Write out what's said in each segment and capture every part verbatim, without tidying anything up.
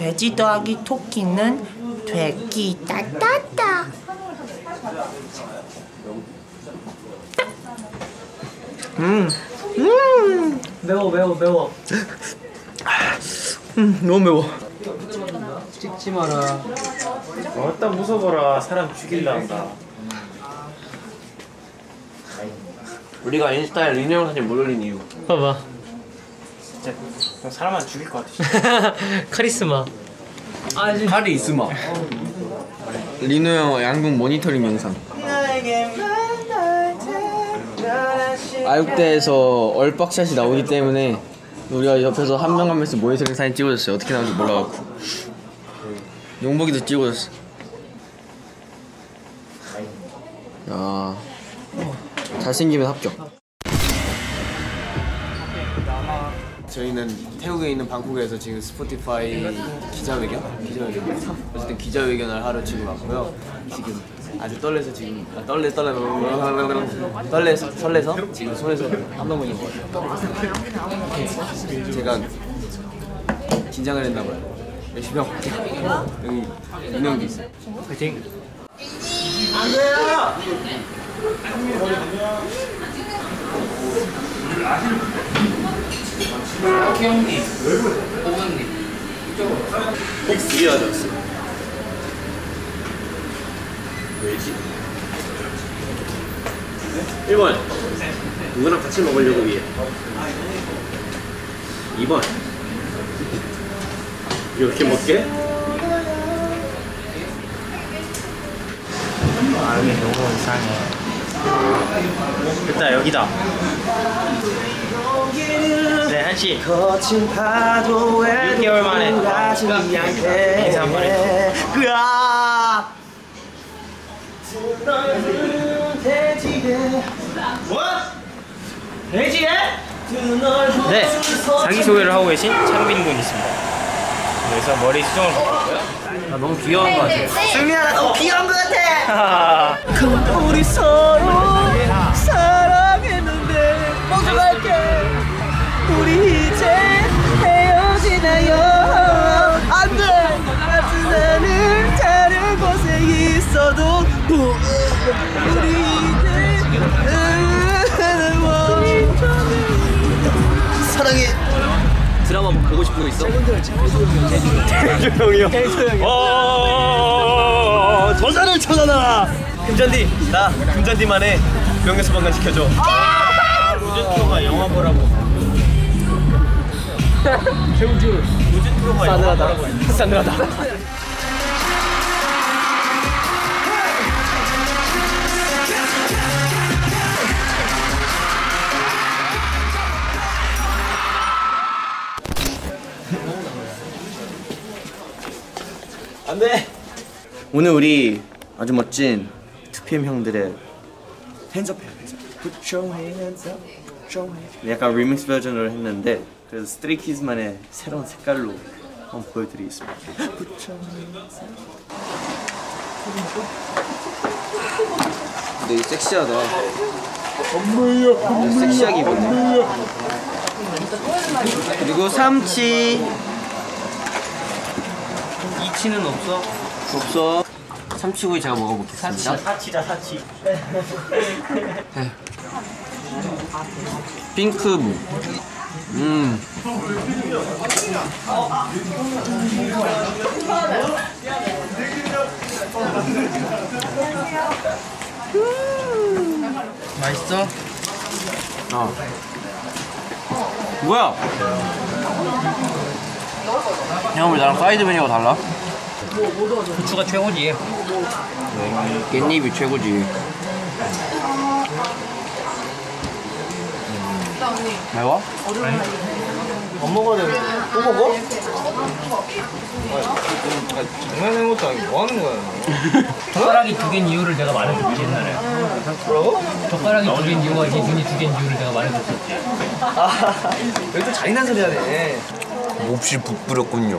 돼지 더하기 토끼는 돼기 따따따. 음, 음, 매워 매워 매워. 음, 너무 매워. 찍지 마라. 어따 무서워라. 사람 죽일라 한다. 우리가 인스타에 리뉴얼 사진 못 올린 이유. 봐봐. 진짜 사람만 죽일 것 같아. 카리스마. 칼이 있으마. 리노 형 양궁 모니터링 영상. 아육대에서 얼박샷이 나오기 때문에 우리가 옆에서 한 명 한 명씩 모니터링 사진 찍어줬어요. 어떻게 나오는지 몰라갖고. 용복이도 찍어줬어. 야, 잘생기면 합격. 저희는 태국에 있는 방콕에서 지금 스포티파이 기자회견? 기자회견? 어쨌든 기자회견을 하러 지금 왔고요. 지금 아주 떨려서 지금 아, 떨래 떨래 떨려서 설레서 지금 손에서 땀 나고 있는 것 같아요. 제가 긴장을 했나봐요. 열심히 하고 올게요. 여기 유명기 있어요. 파이팅. 안돼요. 형님, 오분님, 이쪽으로. 믹스 두개 가져왔어. 왜지? 일 번 누구랑 같이 먹으려고 위해. 이 번 이렇게 먹게? 마음이 너무 이상해. 일단 여기다. 네, 한씨. 육 개월 만에 인사 한번 해. 뭐? 돼지에? 네, 자기소개를 하고 계신 창빈 군 있습니다. 그래서 머리 수정을 바꿨고요. 아, 너무 귀여운 것 같아요. 승민아, 나 너무 귀여운 것 같아. 우리 서로 사랑했는데 먼저 갈게. 우리 이제 헤어지나요? 안돼. 나는 다른 곳에 있어도 우리 이제 사랑해. 드라마 보고 싶은 거 있어? 태조 형이요. 태조 형이요. 어, 전사를 쳐잖아. 금잔디, 나 금잔디만의 명예소방관 시켜줘. 로젠 프로가 영화 보라고. 최우주. 로젠 프로가 영화 보라고. 싸늘하다. 안돼. 오늘 우리 아주 멋진 투피엠 형들의 핸즈업 해요. Put your hands up, put your hands up. 약간 리믹스 버전으로 했는데 그래서 스트레이키즈만의 새로운 색깔로 한번 보여드리겠습니다. Put your hands up. 근데 이거 섹시하다. 엄마야, 섹시하게 입었네. 그리고 삼치. 이치는 없어? 없어. 참치구이 제가 먹어보겠습니다. 사치다 사치. 네. 핑크무. 음. 맛있어? 어. 뭐야? 형, 왜 나랑 사이드 메뉴가 달라? 고추가 최고지. 깻잎이 최고지. 매워? 안 먹어야 돼. 또 먹어? 장난하는 것도 아니고 뭐 하는 거야? 젓가락이 두 개인 이유를 내가 말해줬지 옛날에. 뭐라고? 젓가락이 두 개인 이유와 이게 눈이 두 개인 이유를 내가 말해줬었지. 아, 여기 또 잔인한 소리 하네. 몹시 부끄럽군요.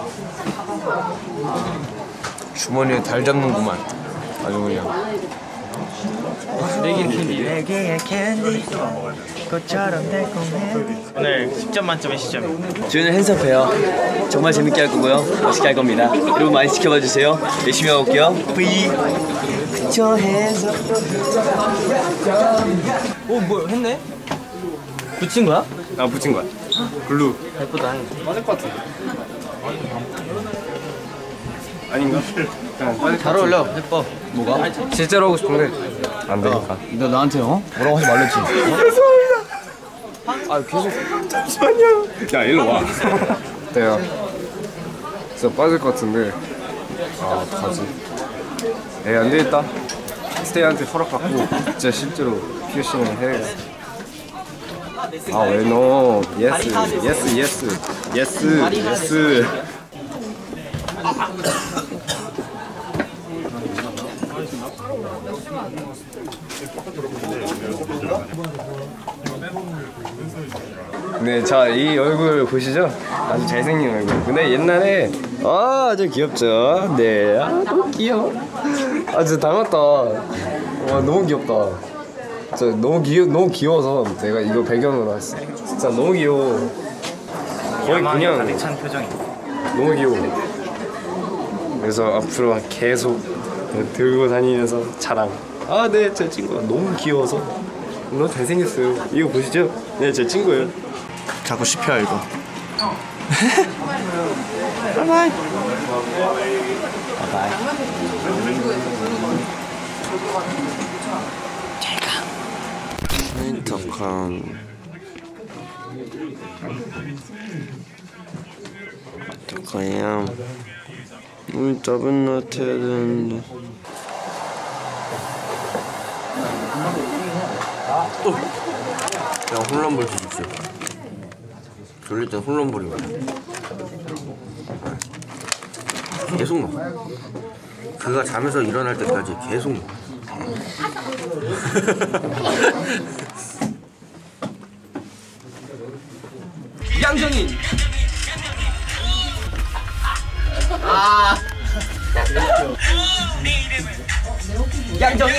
주머니에 달 잡는구만. 아주 그냥 내길 캔디. 내게 캔디 꽃처럼 달콤해. 오늘 십 점 만점에 십 점. 저희는 핸즈업해요. 정말 재밌게 할 거고요. 멋있게 할 겁니다. 여러분 많이 지켜봐 주세요. 열심히 하고 올게요. V. 저 핸즈업. 오 뭐 했네? 붙인 거야? 아 붙인 거야. 글루. 예쁘다. 빠질 것 같은데. 아닌가? 그냥 잘 어울려. 예뻐. 뭐가? 실제로 하고 싶은데 안 되니까. 너 나한테 어? 뭐라고 하지 말랬지? 아 계속. 야 일로 와. 내가 진짜 빠질 것 같은데 아 어떡하지? 에이 안 되겠다. 스테이한테 허락받고 진짜 실제로 피어싱을 해야겠어. 아 왜 너? 예스 예스 예스 예스 예스. 네, 자, 이 얼굴 보시죠? 아주 잘생긴 얼굴. 근데 옛날에 아, 아주 귀엽죠? 네, 아, 너무 귀여워. 아, 진짜 닮았다. 와, 너무 귀엽다. 진짜 너무 귀여, 너무 귀여워서 내가 이거 배경으로 했어. 진짜 너무 귀여워. 거의 그냥 가득 찬 표정이. 너무 귀여워. 그래서 앞으로 계속 들고 다니면서 자랑. 아, 네, 제 친구가 너무 귀여워서 너무 잘생겼어요. 이거 보시죠? 네, 제 친구예요. 자꾸 씹혀 이거. 바이바이. 인터컴. 어떡하냐. 우리 더블 노트 해야 되는데. 야 홈런볼 주십시오. 졸릴 땐 홈런볼이거든. 계속 넣어. 그가 잠에서 일어날 때까지 계속 넣어. 양정인. 아. 양정인.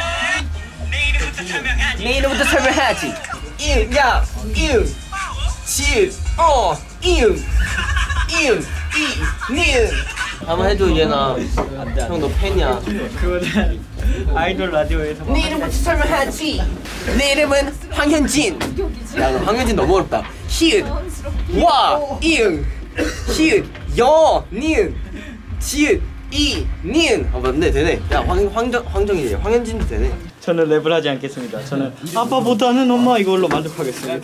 내 이름부터 설명해야지. 일, 야, 일, 칠, 어, 일, 일, 이, 닐. 한번 해줘 얘나. 형 너 팬이야. 그거는 아이돌 라디오에서. 내 이름부터 설명해야지. 내 이름은 황현진. 야, 너 황현진 너무 어렵다. 히읗, 와, 이응, 히읗, 여, 니은, 지읒, 이, 니은. 아 맞네, 되네. 야, 황, 황정, 황정이 황현진도 되네. 저는 랩을 하지 않겠습니다. 저는 아빠보다는 엄마 이걸로 만족하겠습니다.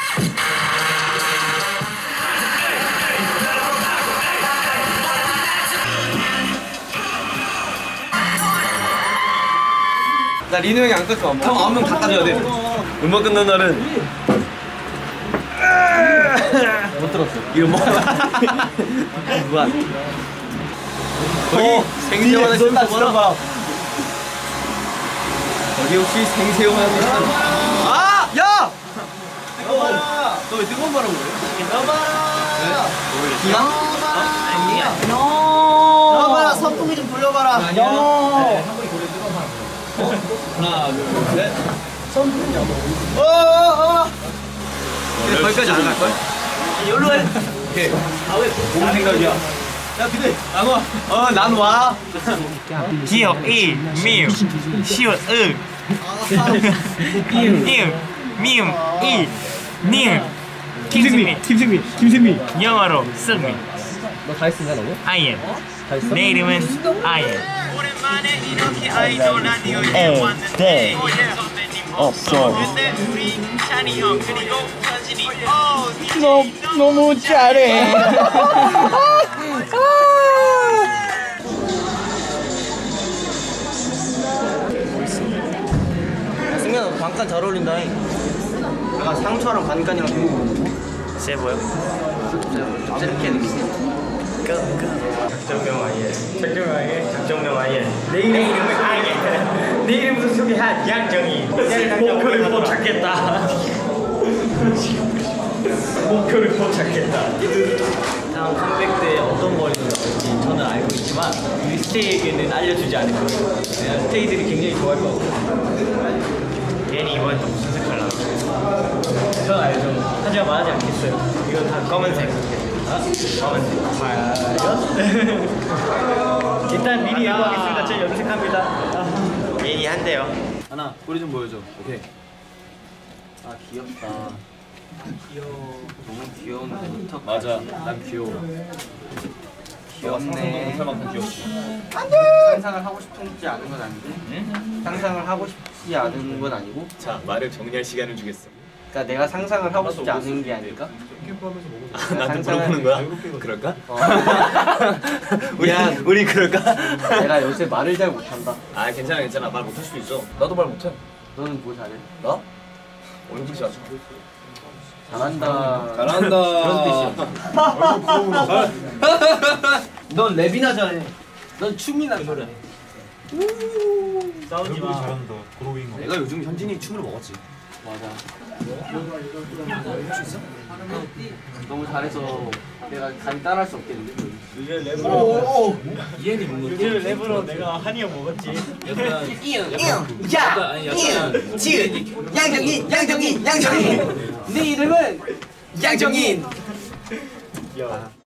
나 리노 형이 안 껐어. 형 아홉 명 다 따져야 돼. 음악 끝난 날은 못 들었어. 이거 뭐? 무한. 거기 생새우 하나 쏜다, 쏜다. 거기 혹시 생새우 하나 쏜다. 아! 야! 뜨거워라! 너 왜 뜨거운 바람 그래? 넣어봐라! 기야? 아니야. 넣어봐라! 선풍기 좀 돌려봐라. 아니야. 하나, 둘, 셋. 선풍기. 어, 어, 어. 거기까지 안 갈걸? 여기로 해. 오케이. 아, 왜? 뭔 생각이야? 야, 근데 난 와. 어, 난 와. 기억 일, 미음, 시옷 을, 이음, 미음, 이, 니은, 김승민, 김승민, 김승민. 영어로 승민. 너 다 했으냐, 너무? I am. 내 이름은 I am. 에, 네, 없어. 너 너무 잘해. 승민아, 너 반간 잘 어울린다. 약간 상처랑 반간이랑 비슷해. 세 보여? 좀 이렇게 느낌. 작정명 아예. 작정명 아예. 작정명 아예. 내 이름은 아예. 내 이름부터 소개한 양정이. 목표를 포착했다. 목표를 포착했다. 다음 컴백 때 어떤 머리를 나올지 저는 알고 있지만 우리 스테이에게는 알려주지 않을 거예요. 스테이들이 굉장히 좋아할 괜히 이번에 또 무슨 색깔 나왔어? 전 알죠. 하지만 말하지 않겠어요. 이건 다 검은색. 아? 검은색. 과연? 일단 미리 예고하겠습니다. 제 염색합니다. 괜히 한대요. 하나 꼬리 좀 보여줘. 오케이. 아 귀엽다. 귀여워. 너무 귀여운데 턱. 맞아. 난 귀여워. 귀엽네. 상상을 하고 싶지 않은 건 아니고 응? 상상을 하고 싶지 않은 건 아니고 자 말을 정리할 시간을 주겠어. 그러니까 내가 상상을 하고 싶지 않은 게 아닐까? 아, 나한테 물어보는 거야? 그럴까? 어. 우리 우리 그럴까? 내가 요새 말을 잘 못한다. 아 괜찮아 괜찮아 말 못할 수도 있어. 나도 말 못해. 너는 뭐 잘해? 나? 얼굴 잘해. 잘한다. 잘한다. 넌 랩이나 잘해. 넌 춤이나 잘해. 싸우지 마. 내가 요즘 현진이 춤을 먹었지. 맞아. 너무 잘해서 내가 간 따라할 수 없겠는데. 이제 랩으로. 이해니 먹는 거. 이제 랩으로 내가 한이 형 먹었지. 약간 야! 이! 지은! 양정인! 양정인! 양정인! 네 이름은 양정인! 야.